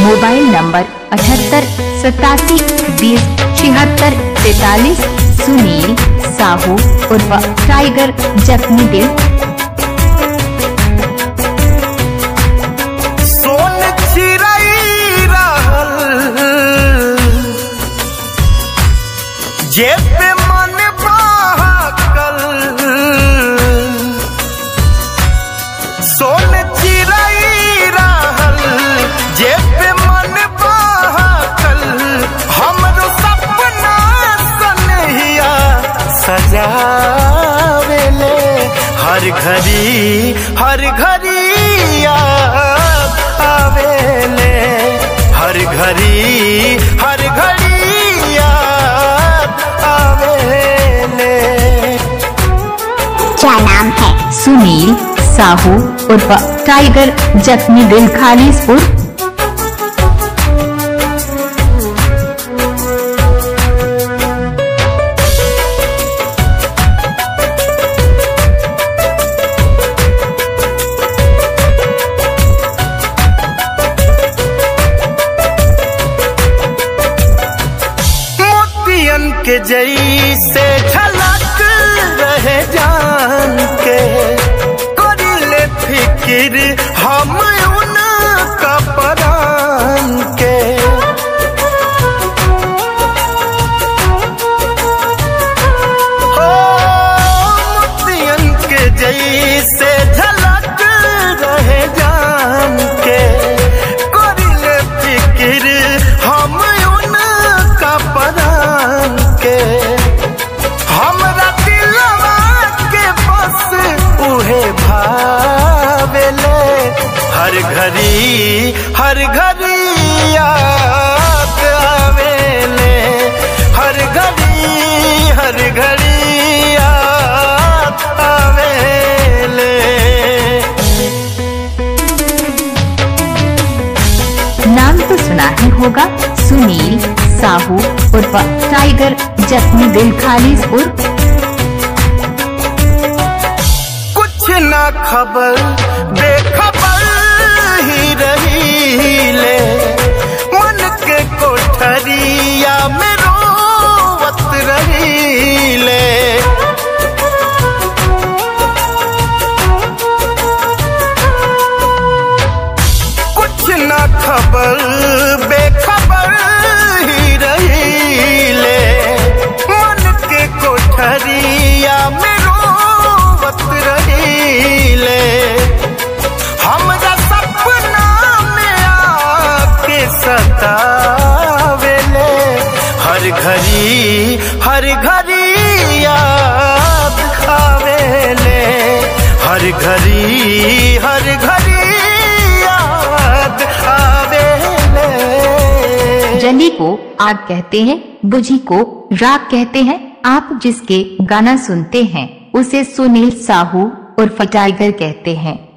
Mobile number 7887207643। Sunil Sahu उर्फ tiger जख्मी दिल। सोन चिराई रहल जेब पे मन बहकल, सोन चिराई रहल जेब पे मन बहकल, हमरो सपना सनहिया सजावेले, हर घड़ी याद आवेले, हर घड़ी याद आवेले। क्या नाम है? सुनील साहू उर्फ टाइगर जख्मी दिल खालिसपुर। के जैसे झलक रहे जान के, करिले फिकिर हम उनका परान के, हो मोतियन के जैसे झलक रहे जान के, करिले फिकिर हम उनका परान के, हमरा दिलवा के बस उहे भावेले, हर घड़ी याद आवेले, हर घड़ी याद आवेले। नाम तो सुना ही होगा, सुनील साहू उर्फ टाइगर जख्मी दिल खालिसपुर। कुछ ना खबर बेखबर ही रहीले, मन के कोठरिया में रोवत रहीले, कुछ ना खबर बेखबर ही रहीले, मन के कोठरिया में रोवत रहीले, हमरा सपना में आके सतावेले, हर घड़ी याद आवेले, हर घड़ी याद आवेले। जली को आग कहते हैं, बुझी को राग कहते हैं। आप जिसके गाना सुनते हैं उसे सुनील साहू उर्फ टाइगर कहते हैं।